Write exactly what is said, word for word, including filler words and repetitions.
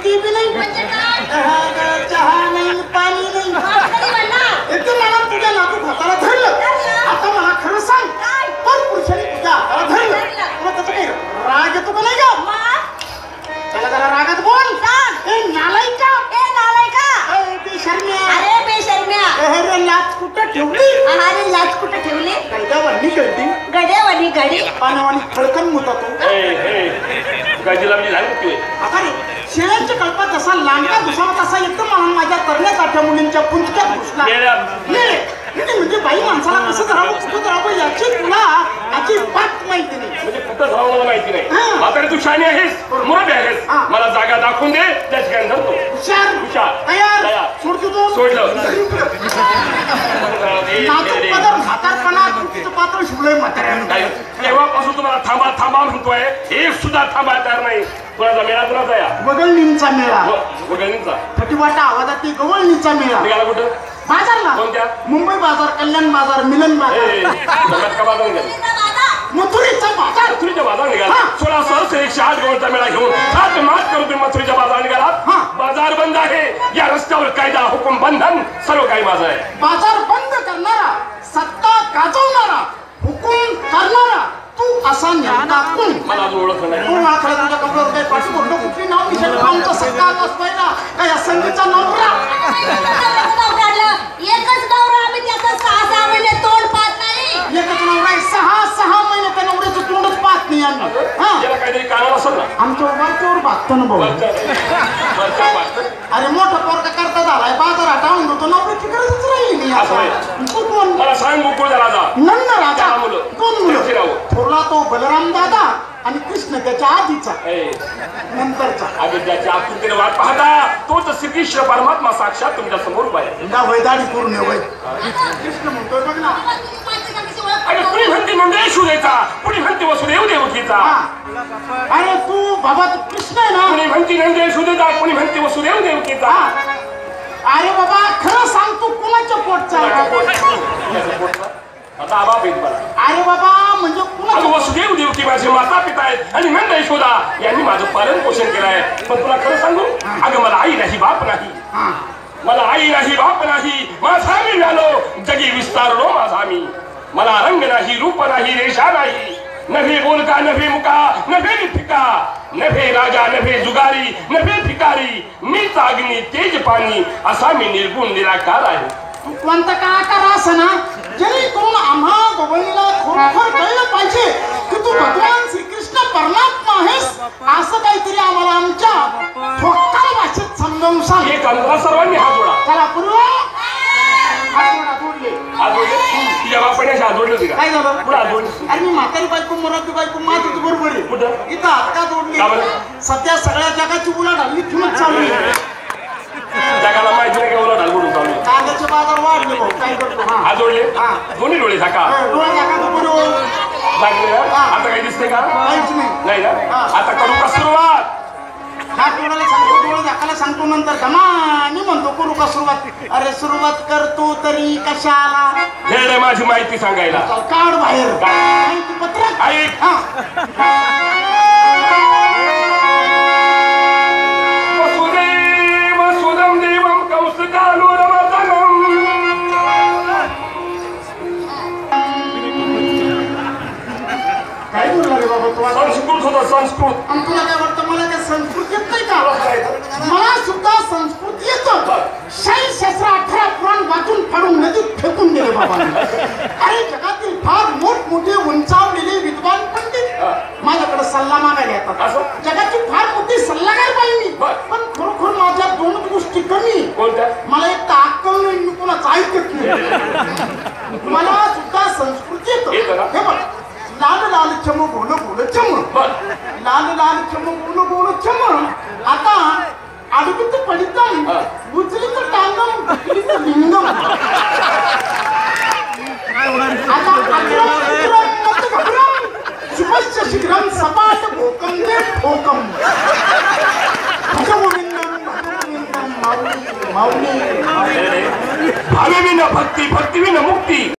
ती बी नाही म्हणजे काय? चहा नाही पाणी नाही एकदम मला तुझ्या नातू हाताला धरलं. आता मला खरं सांग पण पुरुषाने तुझ्या हाताला धरलं तुला त्याचा काही राग येतो का नाही का? त्याला जरा रागात बोल. ए नालायका ए नालायका ए बेशर्म्या अरे बेशर्म्या अरे लाच कुठं ठेवली? अरे लाच कुठं ठेवली? गड्यावानी कळती गड्यावानी गडी पानावानी खडकन मुता तू. ए ए गाजीला म्हणजे झाली की आता रे शेळ्यांच्या कल्पात जसा लांडका घुसावा तसा एकदम मला माझ्या तरण्या काठ्या मुलींच्या पुंजक्यात घुसला. नाही म्हणजे बाई माणसाला कसं धरावं कुठं धरावं याची तुला याची बात माहिती नाही. म्हणजे कुठं जावं मला माहिती नाही. म्हातारी तू शानी आहेस मुरबी आहेस मला जागा दाखवून दे त्या ठिकाणी धरतो. हुशार हुशार तयार सोडतो तू सोडलं नाजूक पदर म्हातारपणा तुझं पातळ शिवलंय म्हाताऱ्यानं. तेव्हापासून तुम्हाला थांबा थांबा म्हणतोय एक सुद्धा थांबा तयार नाही. कोणाचा मेळा कुणाचा या वगळणींचा मेळा वगळणींचा फटीवाटा आवाजात ते गवळणीचा मेळा निघाला कुठं बाजारला कोणत्या मुंबई बाजार कल्याण बाजार मिलन बाजार का बाजार निघाला मथुरेचा बाजार मथुरीच्या बाजार निघाला. सोळा सहस्र एकशे आठ गवळचा मेळा घेऊन हात मात करून तुम्ही मथुरीच्या बाजार निघाला. बाजार बंद आहे या रस्त्यावर कायदा हुकुम बंधन सर्व काही माझं आहे. बाजार बंद करणारा सत्ता गाजवणारा हुकुम करणारा तू असा नेमका कोण? मला अजून ओळखलं नाही. कोण आखला तुझ्या कपड्यावर काही पाठी बोलतो कुठली नाव निशाण आमचा सत्ता आकाश पाहिला काय या संगीचा नवरा एकच नवरा आम्ही त्याचं सहा सहा महिने तोंड पाहत नाही. एकच नवरा आहे सहा सहा महिने त्या नवऱ्याचं तोंडच पाहत नाही आम्ही. याला काहीतरी कारण असेल ना आमच्या वरच्यावर भागतो ना भाऊ. अरे मोठा पोरका करता झालाय बाजारात आणून देतो नवऱ्याची गरजच राहिली नाही. तू कोण? मला सांग गोकुळचा राजा नंद राजा मुलं दोन मुलं थोरला तो बलराम दादा आणि कृष्ण त्याच्या आधीचा नंतरचा ज्याच्या आकृतीने वाट पाहता तोच श्रीकृष्ण परमात्मा साक्षात तुमच्या समोर उभा आहे. वैदाडी पूर्ण वय कृष्ण म्हणतोय बघ ना. अरे कुणी म्हणते नंदेश उद्याचा कुणी म्हणते वसुदेव देवकीचा. अरे तू बाबा तू कृष्ण आहे ना. कुणी म्हणते नंदेश उद्याचा कुणी म्हणते वसुदेव देवकीचा. अरे बाबा खरं सांग तू कुणाच्या पोटचा आता आबा भेट मला. अरे बाबा म्हणजे कुणा वसुदेव देवकी माझे माता पिता आहेत आणि नंद यशोदा यांनी माझं पालन पोषण केलं आहे. पण तुला खरं सांगू अगं मला आई नाही बाप नाही. मला आई नाही बाप नाही माझा मी झालो जगी विस्तारलो माझा मी. मला रंग नाही रूप नाही रेषा नाही नभे बोलका नभे मुका नभे फिका नभे राजा नभे जुगारी नभे भिकारी मीच अग्नी तेज पाणी असा मी निर्गुण निराकार आहे. कोणता का आकार असं ना जेणेकरून आम्हा गवळीला खरोखर कळलं पाहिजे की तू भगवान श्रीकृष्ण परमात्मा आहेस असं काहीतरी आम्हाला आमच्या ठोक्काल भाषेत समजावून सांग. एक अंतरा सर्वांनी हात जोडा. चला पूर्व हात जोडा जोडले हात जोडले तुझ्या बापाने हात जोडले होते का? काय झालं पुढे हात जोडले. अरे मी म्हातारी बायको मराठी बायको माझं बरोबर आहे. कुठं इथं हात का जोडले? सध्या सगळ्या जगाची उलाढ हल्ली ठेवून चालू आहे. जगाला माहिती नाही का उलट हलवून चालू आहे. कांद्याचे बाजार वाढले भाऊ काय करतो. हा हात जोडले दोन्ही डोळे झाका डोळे झाका तू बरोबर लागले. आता काही दिसते का? काहीच नाही. नाही ना. आता करू का सुरुवात? हात डोळ्याला सांगतो डोळे झाकायला सांगतो नंतर धमानी म्हणतो करू का सुरुवात. अरे सुरुवात करतो तरी कशाला हे माझी माहिती सांगायला काढ बाहेर माहिती पत्रक ऐक. वसुदेव सुदम देवम कौसकानुरमदनम. काय बोलला रे बाबा तू? संस्कृत होता संस्कृत. आणि तुला काय वाटतं मला काय संस्कृत येत नाही का? मला सुद्धा संस्कृत येतं. शाही शास्त्र अठरा पुराण वाचून फाडून नदीत फेकून दिले बाबा. अरे जगातील फार मोठमोठे उंचावलेले विद्वान पंडित माझ्याकडे सल्ला मागायला येतात. जगाची फार मोठी सल्लागार बाई मी पण खरोखर माझ्या दोन गोष्टी कमी. कोणत्या? मला एक तर अक्कल नाही मी कोणाचं ऐकत नाही. मला सुद्धा संस्कृत येतं. हे बघ लाल लाल चम गोल गोल चम लाल लाल चम गोल गोल चम. आता अडगीत पडितम उचलीत टांगम ढकलीत लिंगम. आता अग्रम अग्रम मत घबरम शुभश्च शीघ्रम सपाट भोकम दे ठोकम. भजगोविंदम भजगोविंदम माऊली माऊली. भावे विना भक्ती भक्ती विना मुक्ती.